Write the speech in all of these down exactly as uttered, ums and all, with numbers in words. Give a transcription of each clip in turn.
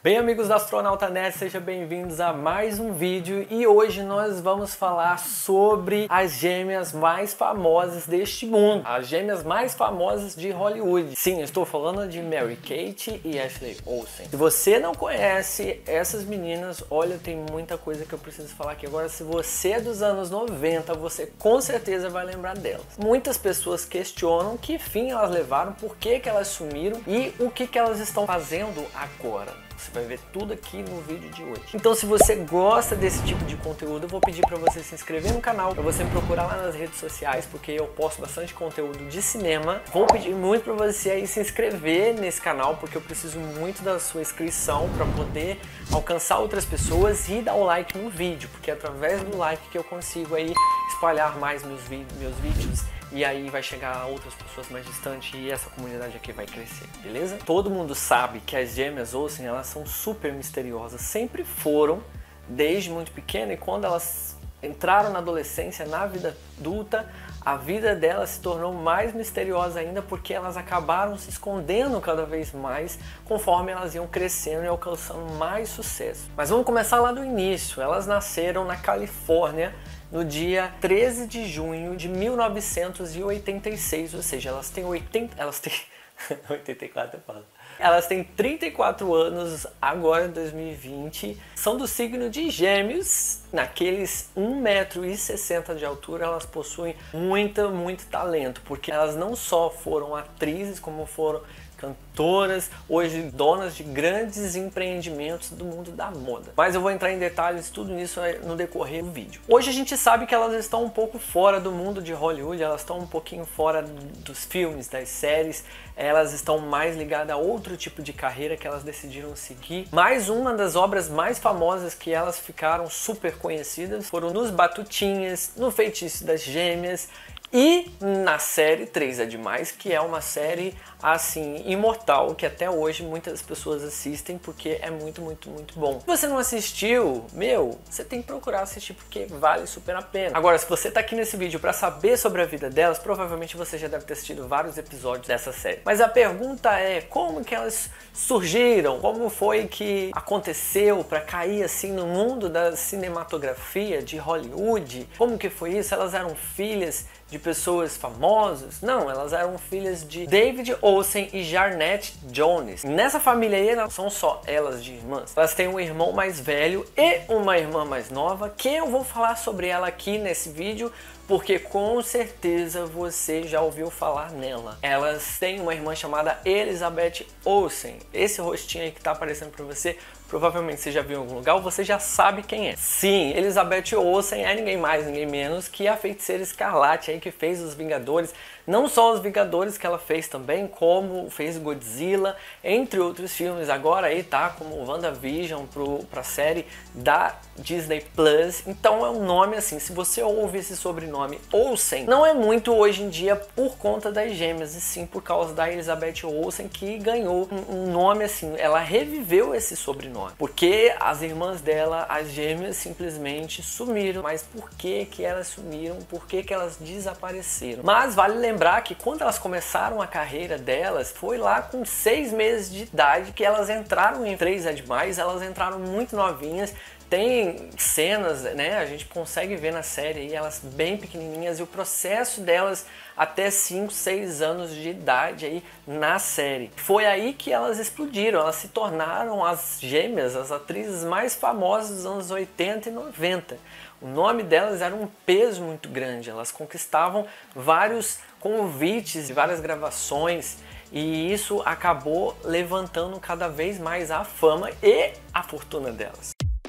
Bem, amigos da Astronauta Nerd, sejam bem-vindos a mais um vídeo e hoje nós vamos falar sobre as gêmeas mais famosas deste mundo, as gêmeas mais famosas de Hollywood. Sim, eu estou falando de Mary-Kate e Ashley Olsen. Se você não conhece essas meninas, olha, tem muita coisa que eu preciso falar aqui agora. Se você é dos anos noventa, você com certeza vai lembrar delas. Muitas pessoas questionam que fim elas levaram, por que que elas sumiram e o que que elas estão fazendo agora. Você vai ver tudo aqui no vídeo de hoje. Então, se você gosta desse tipo de conteúdo, eu vou pedir para você se inscrever no canal, para você me procurar lá nas redes sociais, porque eu posto bastante conteúdo de cinema. Vou pedir muito para você aí se inscrever nesse canal, porque eu preciso muito da sua inscrição para poder alcançar outras pessoas e dar o like no vídeo, porque é através do like que eu consigo aí espalhar mais meus, meus vídeos. E aí vai chegar a outras pessoas mais distantes e essa comunidade aqui vai crescer, beleza? Todo mundo sabe que as gêmeas Olsen, elas são super misteriosas, sempre foram, desde muito pequena, e quando elas entraram na adolescência, na vida adulta, a vida delas se tornou mais misteriosa ainda porque elas acabaram se escondendo cada vez mais conforme elas iam crescendo e alcançando mais sucesso. Mas vamos começar lá do início. Elas nasceram na Califórnia no dia treze de junho de mil novecentos e oitenta e seis, ou seja, elas têm oitenta, elas têm oitenta e quatro, eu falo. Elas têm trinta e quatro anos agora em dois mil e vinte, são do signo de Gêmeos, naqueles um metro e sessenta de altura. Elas possuem muito, muito talento, porque elas não só foram atrizes, como foram cantoras, hoje donas de grandes empreendimentos do mundo da moda. Mas eu vou entrar em detalhes tudo nisso no decorrer do vídeo. Hoje a gente sabe que elas estão um pouco fora do mundo de Hollywood, elas estão um pouquinho fora dos filmes, das séries, elas estão mais ligadas a outro tipo de carreira que elas decidiram seguir. Mais uma das obras mais famosas que elas ficaram super conhecidas foram nos Batutinhas, no Feitiço das Gêmeas, e na série três é Demais, que é uma série assim imortal, que até hoje muitas pessoas assistem porque é muito, muito, muito bom. Se você não assistiu, meu, você tem que procurar assistir porque vale super a pena. Agora, se você tá aqui nesse vídeo para saber sobre a vida delas, provavelmente você já deve ter assistido vários episódios dessa série. Mas a pergunta é, como que elas surgiram? Como foi que aconteceu para cair assim no mundo da cinematografia de Hollywood? Como que foi isso? Elas eram filhas de pessoas famosas? Não, elas eram filhas de David Olsen e Jarnette Jones. Nessa família aí não são só elas de irmãs, elas têm um irmão mais velho e uma irmã mais nova, que eu vou falar sobre ela aqui nesse vídeo, porque com certeza você já ouviu falar nela. Elas têm uma irmã chamada Elizabeth Olsen. Esse rostinho aí que tá aparecendo pra você, provavelmente você já viu em algum lugar ou você já sabe quem é. Sim, Elizabeth Olsen é ninguém mais, ninguém menos que a Feiticeira Escarlate aí, que fez os Vingadores. Não só os Vingadores que ela fez também, como fez Godzilla, entre outros filmes. Agora aí tá como WandaVision pro, pra série da Disney Plus. Então é um nome assim, se você ouve esse sobrenome Olsen, não é muito hoje em dia por conta das gêmeas, e sim por causa da Elizabeth Olsen, que ganhou um nome assim, ela reviveu esse sobrenome. Porque as irmãs dela, as gêmeas, simplesmente sumiram. Mas por que que elas sumiram? Por que que elas desapareceram? Mas vale lembrar que quando elas começaram a carreira delas, foi lá com seis meses de idade que elas entraram em três é Demais. Elas entraram muito novinhas. Tem cenas, né, a gente consegue ver na série aí, elas bem pequenininhas, e o processo delas até cinco, seis anos de idade aí na série. Foi aí que elas explodiram, elas se tornaram as gêmeas, as atrizes mais famosas dos anos oitenta e noventa. O nome delas era um peso muito grande, elas conquistavam vários convites e várias gravações, e isso acabou levantando cada vez mais a fama e a fortuna delas.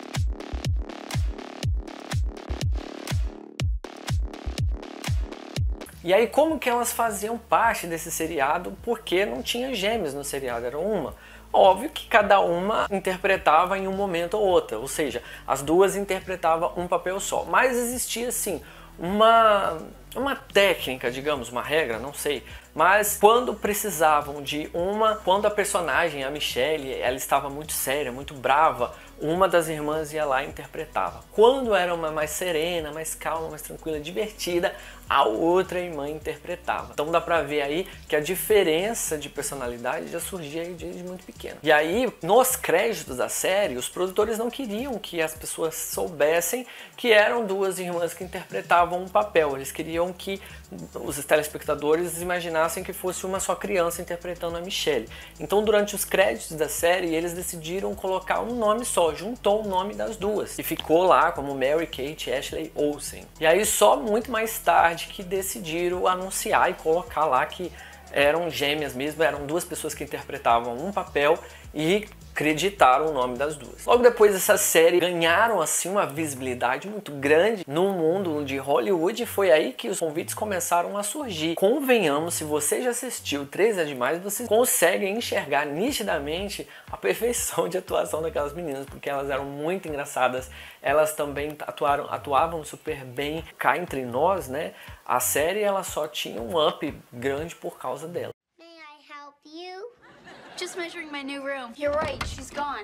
E aí, como que elas faziam parte desse seriado? Porque não tinha gêmeos no seriado, era uma. Óbvio que cada uma interpretava em um momento ou outro, ou seja, as duas interpretavam um papel só. Mas existia, assim, uma, uma técnica, digamos, uma regra, não sei. Mas quando precisavam de uma, quando a personagem, a Michelle, ela estava muito séria, muito brava, uma das irmãs ia lá e interpretava. Quando era uma mais serena, mais calma, mais tranquila, divertida, a outra irmã interpretava. Então dá pra ver aí que a diferença de personalidade já surgia aí desde muito pequeno. E aí, nos créditos da série, os produtores não queriam que as pessoas soubessem que eram duas irmãs que interpretavam um papel. Eles queriam que os telespectadores imaginassem que fosse uma só criança interpretando a Michelle. Então, durante os créditos da série, eles decidiram colocar um nome só, juntou o nome das duas. E ficou lá como Mary Kate Ashley Olsen. E aí, só muito mais tarde que decidiram anunciar e colocar lá que eram gêmeas mesmo, eram duas pessoas que interpretavam um papel e acreditaram o nome das duas. Logo depois dessa série ganharam assim uma visibilidade muito grande no mundo de Hollywood, e foi aí que os convites começaram a surgir. Convenhamos, se você já assistiu Três é Demais, você consegue enxergar nitidamente a perfeição de atuação daquelas meninas, porque elas eram muito engraçadas, elas também atuaram, atuavam super bem. Cá entre nós, né, a série ela só tinha um up grande por causa dela. May I help you? Just measuring my new room. You're right, she's gone.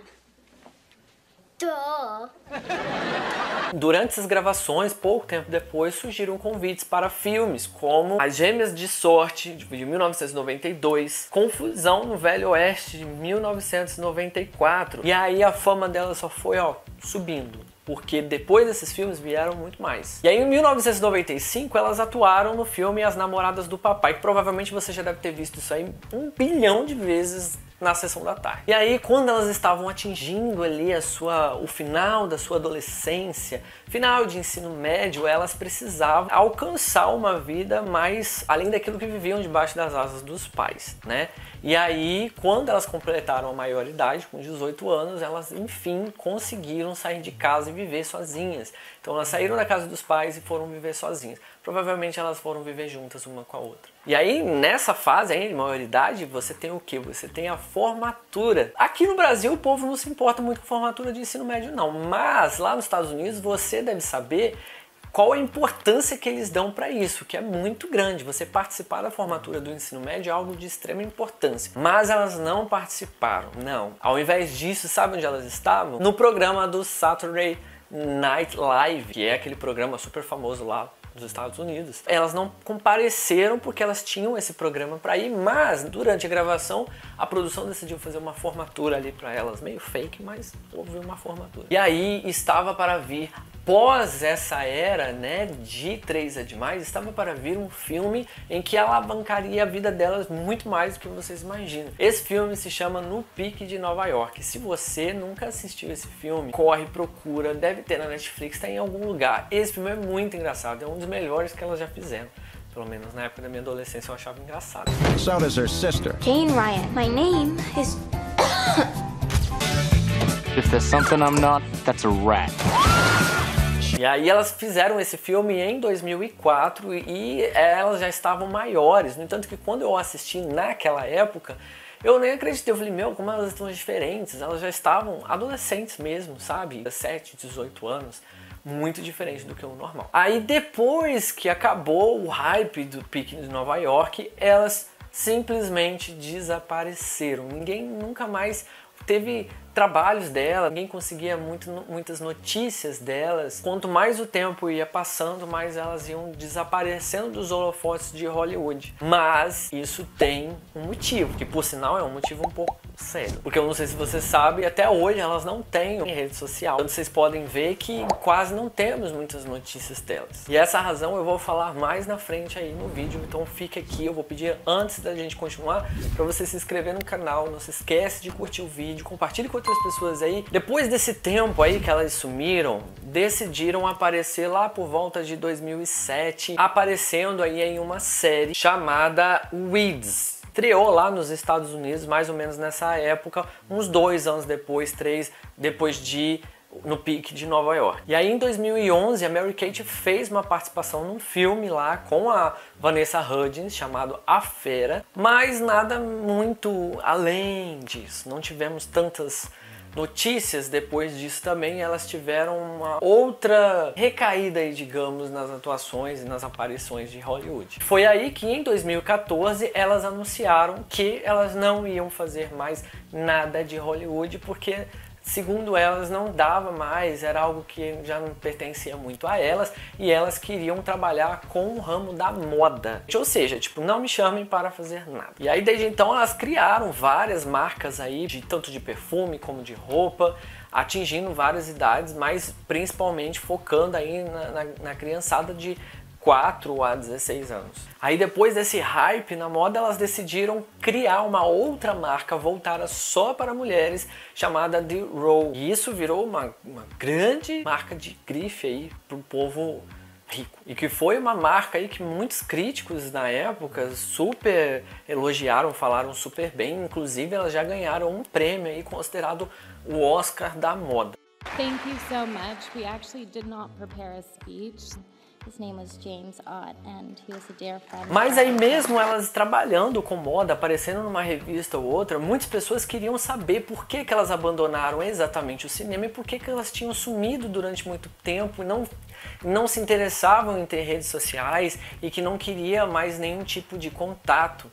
Duh. Durante essas gravações, pouco tempo depois, surgiram convites para filmes como As Gêmeas de Sorte, de mil novecentos e noventa e dois, Confusão no Velho Oeste, de mil novecentos e noventa e quatro, e aí a fama dela só foi, ó, subindo. Porque depois desses filmes vieram muito mais. E aí em mil novecentos e noventa e cinco elas atuaram no filme As Namoradas do Papai, que provavelmente você já deve ter visto isso aí um bilhão de vezes na sessão da tarde. E aí quando elas estavam atingindo ali a sua, o final da sua adolescência, final de ensino médio, elas precisavam alcançar uma vida mais além daquilo que viviam debaixo das asas dos pais, né? E aí, quando elas completaram a maioridade, com dezoito anos, elas, enfim, conseguiram sair de casa e viver sozinhas. Então, elas saíram da casa dos pais e foram viver sozinhas. Provavelmente, elas foram viver juntas uma com a outra. E aí, nessa fase aí de maioridade, você tem o quê? Você tem a formatura. Aqui no Brasil, o povo não se importa muito com formatura de ensino médio, não. Mas, lá nos Estados Unidos, você deve saber qual a importância que eles dão para isso, que é muito grande. Você participar da formatura do ensino médio é algo de extrema importância. Mas elas não participaram, não. Ao invés disso, sabe onde elas estavam? No programa do Saturday Night Live, que é aquele programa super famoso lá dos Estados Unidos. Elas não compareceram porque elas tinham esse programa para ir, mas durante a gravação a produção decidiu fazer uma formatura ali para elas, meio fake, mas houve uma formatura. E aí estava para vir, pós essa era, né, de Três é Demais, estava para vir um filme em que alavancaria a vida delas muito mais do que vocês imaginam. Esse filme se chama No Pique de Nova York. Se você nunca assistiu esse filme, corre, procura, deve ter na Netflix, tá em algum lugar. Esse filme é muito engraçado, é um dos melhores que elas já fizeram. Pelo menos na época da minha adolescência eu achava engraçado. So does her sister. Jane Ryan. My name is... If there's something I'm not, that's a rat. E aí elas fizeram esse filme em dois mil e quatro e elas já estavam maiores. No entanto que quando eu assisti naquela época, eu nem acreditei. Eu falei, meu, como elas estão diferentes. Elas já estavam adolescentes mesmo, sabe? dezessete, dezoito anos. Muito diferente do que o normal. Aí depois que acabou o hype do Pique de Nova York, elas simplesmente desapareceram. Ninguém nunca mais teve trabalhos dela, ninguém conseguia muito, muitas notícias delas. Quanto mais o tempo ia passando, mais elas iam desaparecendo dos holofotes de Hollywood. Mas isso tem um motivo, que por sinal é um motivo um pouco sério. Porque eu não sei se você sabe, até hoje elas não têm rede social. Então vocês podem ver que quase não temos muitas notícias delas. E essa razão eu vou falar mais na frente aí no vídeo, então fica aqui. Eu vou pedir antes da gente continuar para você se inscrever no canal, não se esquece de curtir o vídeo, compartilhe com outras pessoas aí. Depois desse tempo aí que elas sumiram, decidiram aparecer lá por volta de dois mil e sete, aparecendo aí em uma série chamada Weeds. Estreou lá nos Estados Unidos mais ou menos nessa época, uns dois anos depois, três, depois de No Pique de Nova York. E aí em dois mil e onze a Mary Kate fez uma participação num filme lá com a Vanessa Hudgens chamado A Fera, mas nada muito além disso. Não tivemos tantas notícias depois disso também, elas tiveram uma outra recaída aí, digamos, nas atuações e nas aparições de Hollywood. Foi aí que em dois mil e quatorze elas anunciaram que elas não iam fazer mais nada de Hollywood porque, segundo elas, não dava mais, era algo que já não pertencia muito a elas e elas queriam trabalhar com o ramo da moda. Ou seja, tipo, não me chamem para fazer nada. E aí desde então elas criaram várias marcas aí, de, tanto de perfume como de roupa, atingindo várias idades, mas principalmente focando aí na, na, na criançada de quatro a dezesseis anos. Aí depois desse hype na moda, elas decidiram criar uma outra marca voltada só para mulheres, chamada The Row. E isso virou uma, uma grande marca de grife aí pro povo rico. E que foi uma marca aí que muitos críticos na época super elogiaram, falaram super bem. Inclusive elas já ganharam um prêmio aí considerado o Oscar da moda. Thank you so much. We actually did not prepare a speech. His name was James Ott, and he was a dear friend. Mas aí mesmo elas trabalhando com moda, aparecendo numa revista ou outra, muitas pessoas queriam saber por que, que elas abandonaram exatamente o cinema e por que, que elas tinham sumido durante muito tempo e não, não se interessavam em ter redes sociais e que não queria mais nenhum tipo de contato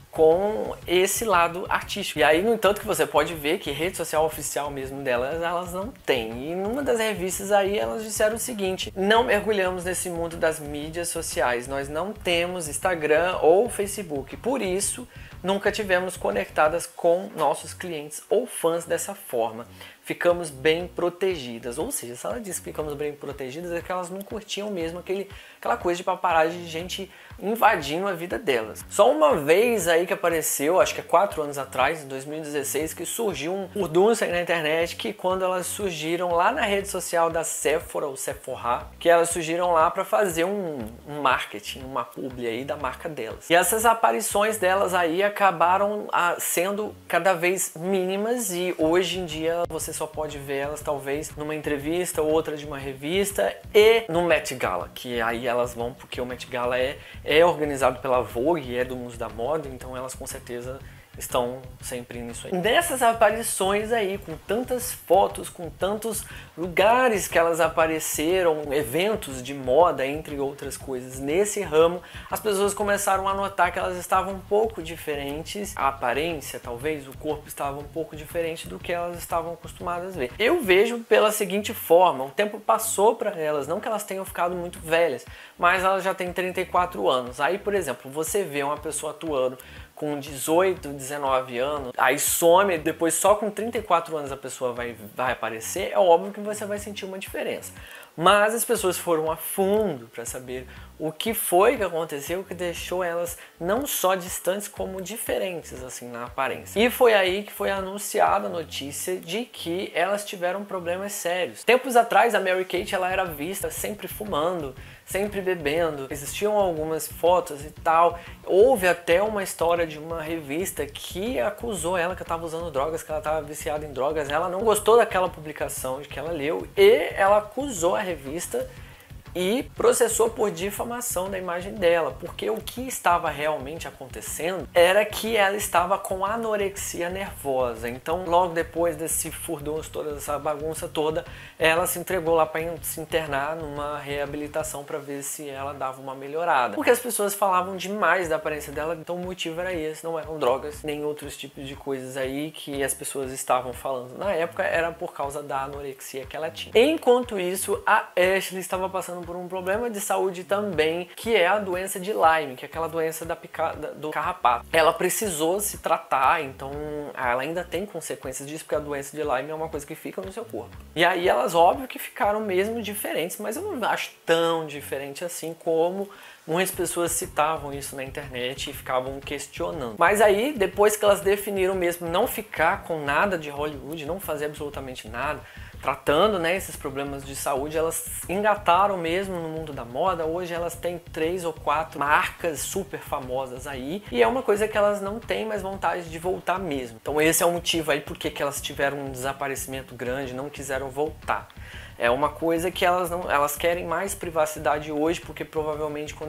com esse lado artístico. E aí, no entanto, que você pode ver que rede social oficial mesmo delas, elas não têm. E numa das revistas aí, elas disseram o seguinte: não mergulhamos nesse mundo das mídias sociais, nós não temos Instagram ou Facebook, por isso nunca tivemos conectadas com nossos clientes ou fãs dessa forma. Ficamos bem protegidas. Ou seja, se ela diz que ficamos bem protegidas, é que elas não curtiam mesmo aquele, aquela coisa de paparazzi de gente invadindo a vida delas. Só uma vez aí que apareceu, acho que é quatro anos atrás, em dois mil e dezesseis, que surgiu um furdunço aí na internet, que quando elas surgiram lá na rede social da Sephora, ou Sephora, que elas surgiram lá para fazer um, um marketing, uma publi aí da marca delas. E essas aparições delas aí acabaram a, sendo cada vez mínimas e hoje em dia você só pode ver elas talvez numa entrevista ou outra de uma revista e no Met Gala, que aí elas vão porque o Met Gala é é organizado pela Vogue, é do mundo da moda, então elas com certeza estão sempre nisso aí. Nessas aparições aí, com tantas fotos, com tantos lugares que elas apareceram, eventos de moda, entre outras coisas, nesse ramo, as pessoas começaram a notar que elas estavam um pouco diferentes, a aparência, talvez, o corpo estava um pouco diferente do que elas estavam acostumadas a ver. Eu vejo pela seguinte forma: o tempo passou para elas, não que elas tenham ficado muito velhas, mas elas já têm trinta e quatro anos. Aí, por exemplo, você vê uma pessoa atuando com dezoito, dezenove anos, aí some, depois só com trinta e quatro anos a pessoa vai, vai aparecer, é óbvio que você vai sentir uma diferença. Mas as pessoas foram a fundo para saber o que foi que aconteceu que deixou elas não só distantes como diferentes assim na aparência. E foi aí que foi anunciada a notícia de que elas tiveram problemas sérios. Tempos atrás a Mary Kate ela era vista sempre fumando, sempre bebendo. Existiam algumas fotos e tal. Houve até uma história de uma revista que acusou ela que estava usando drogas, que ela estava viciada em drogas. Ela não gostou daquela publicação de que ela leu e ela acusou a revista e processou por difamação da imagem dela, porque o que estava realmente acontecendo era que ela estava com anorexia nervosa. Então, logo depois desse furdunço, toda essa bagunça toda, ela se entregou lá para se internar numa reabilitação para ver se ela dava uma melhorada. Porque as pessoas falavam demais da aparência dela, então o motivo era esse, não eram drogas, nem outros tipos de coisas aí que as pessoas estavam falando. Na época era por causa da anorexia que ela tinha. Enquanto isso, a Ashley estava passando por um problema de saúde também, que é a doença de Lyme, que é aquela doença da picada do carrapato. Ela precisou se tratar, então ela ainda tem consequências disso, porque a doença de Lyme é uma coisa que fica no seu corpo. E aí elas, óbvio que ficaram mesmo diferentes, mas eu não acho tão diferente assim como muitas pessoas citavam isso na internet e ficavam questionando. Mas aí, depois que elas definiram mesmo não ficar com nada de Hollywood, não fazer absolutamente nada, tratando, né, esses problemas de saúde, elas engataram mesmo no mundo da moda. Hoje elas têm três ou quatro marcas super famosas aí e é uma coisa que elas não têm mais vontade de voltar mesmo. Então esse é o motivo aí porque que elas tiveram um desaparecimento grande, não quiseram voltar. É uma coisa que elas não, elas querem mais privacidade hoje, porque provavelmente quando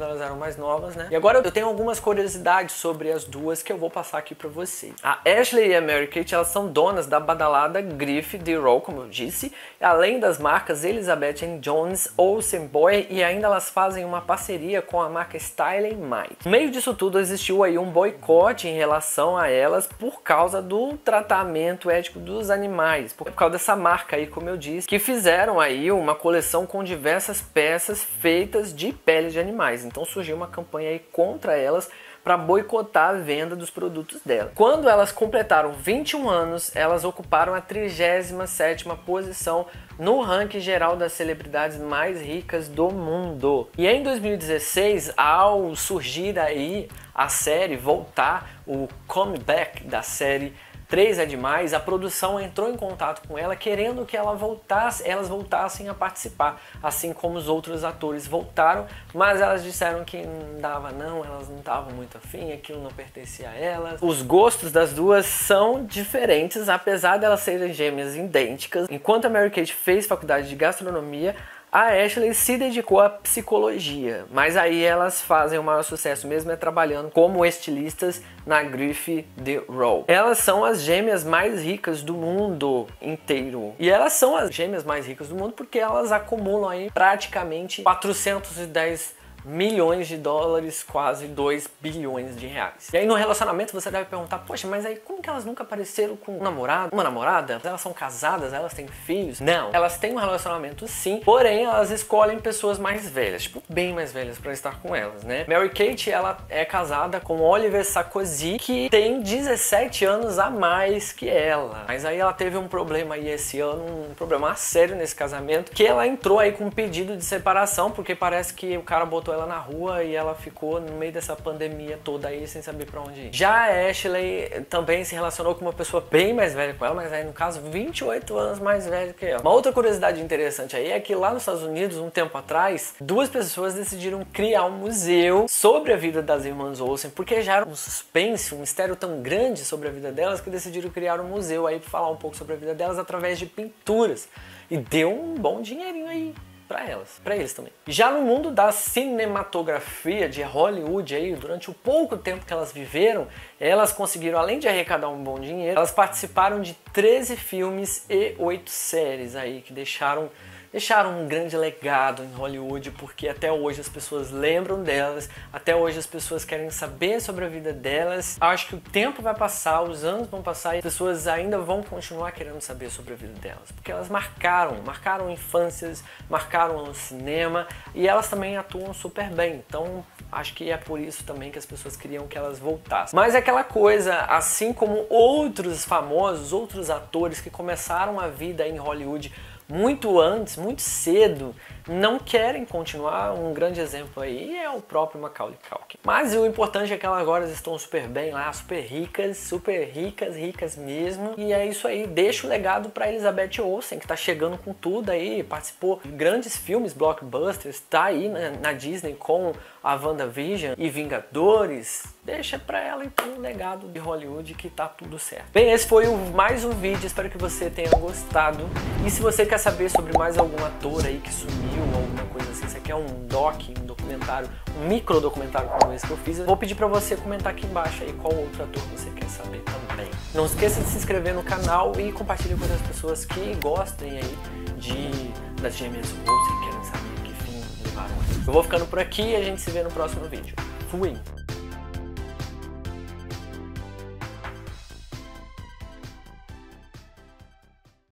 elas eram mais novas, né? E agora eu tenho algumas curiosidades sobre as duas que eu vou passar aqui pra vocês. A Ashley e a Mary-Kate, elas são donas da badalada Griff The Row, como eu disse, além das marcas Elizabeth and Jones, Olsen Boy, e ainda elas fazem uma parceria com a marca Style and Might. No meio disso tudo existiu aí um boicote em relação a elas por causa do tratamento ético dos animais, por causa dessa marca aí, como eu disse, que fizeram aí uma coleção com diversas peças feitas de pele de animais. Então surgiu uma campanha aí contra elas para boicotar a venda dos produtos dela. Quando elas completaram vinte e um anos, elas ocuparam a trigésima sétima posição no ranking geral das celebridades mais ricas do mundo. E em dois mil e dezesseis, ao surgir aí a série, voltar o comeback da série Três é Demais, a produção entrou em contato com ela querendo que ela voltasse, elas voltassem a participar, assim como os outros atores voltaram, mas elas disseram que não dava não, elas não estavam muito afim, aquilo não pertencia a elas. Os gostos das duas são diferentes, apesar de elas serem gêmeas idênticas. Enquanto a Mary-Kate fez faculdade de gastronomia, a Ashley se dedicou à psicologia, mas aí elas fazem o maior sucesso mesmo é trabalhando como estilistas na Griff The Row. Elas são as gêmeas mais ricas do mundo inteiro. E elas são as gêmeas mais ricas do mundo porque elas acumulam aí praticamente quatrocentos e dez milhões de dólares, quase dois bilhões de reais. E aí no relacionamento você deve perguntar, poxa, mas aí como que elas nunca apareceram com um namorado, uma namorada? Elas são casadas, elas têm filhos? Não, elas têm um relacionamento sim, porém elas escolhem pessoas mais velhas, tipo bem mais velhas para estar com elas, né? Mary-Kate, ela é casada com Oliver Sarkozy, que tem dezessete anos a mais que ela. Mas aí ela teve um problema aí esse ano, um problema sério nesse casamento, que ela entrou aí com um pedido de separação, porque parece que o cara botou ela na rua e ela ficou no meio dessa pandemia toda aí sem saber pra onde ir. Já a Ashley também se relacionou com uma pessoa bem mais velha com ela, mas aí no caso vinte e oito anos mais velha que ela. Uma outra curiosidade interessante aí é que lá nos Estados Unidos, um tempo atrás, duas pessoas decidiram criar um museu sobre a vida das irmãs Olsen, porque já era um suspense, um mistério tão grande sobre a vida delas que decidiram criar um museu aí pra falar um pouco sobre a vida delas através de pinturas. E deu um bom dinheirinho aí para elas, para eles também. Já no mundo da cinematografia de Hollywood aí, durante o pouco tempo que elas viveram, elas conseguiram, além de arrecadar um bom dinheiro, elas participaram de treze filmes e oito séries aí que deixaram deixaram um grande legado em Hollywood, porque até hoje as pessoas lembram delas, até hoje as pessoas querem saber sobre a vida delas. Acho que o tempo vai passar, os anos vão passar e as pessoas ainda vão continuar querendo saber sobre a vida delas, porque elas marcaram, marcaram infâncias, marcaram o cinema e elas também atuam super bem, então acho que é por isso também que as pessoas queriam que elas voltassem. Mas é aquela coisa, assim como outros famosos, outros atores que começaram a vida em Hollywood muito antes, muito cedo, não querem continuar. Um grande exemplo aí é o próprio Macaulay Culkin. Mas o importante é que elas agora estão super bem lá, super ricas, super ricas, ricas mesmo. E é isso aí, deixa o legado para Elizabeth Olsen, que tá chegando com tudo aí, participou de grandes filmes, blockbusters, tá aí na, na Disney com a WandaVision e Vingadores. Deixa pra ela então um legado de Hollywood que tá tudo certo. Bem, esse foi o, mais um vídeo, espero que você tenha gostado. E se você quer saber sobre mais algum ator aí que sumiu, alguma coisa assim, você quer um doc, um documentário, um micro documentário como esse que eu fiz, eu vou pedir pra você comentar aqui embaixo aí qual outro ator você quer saber também. Não esqueça de se inscrever no canal e compartilhe com outras pessoas que gostem aí de, das gêmeas Olsen, querem saber que fim levaram. Eu vou ficando por aqui e a gente se vê no próximo vídeo. Fui!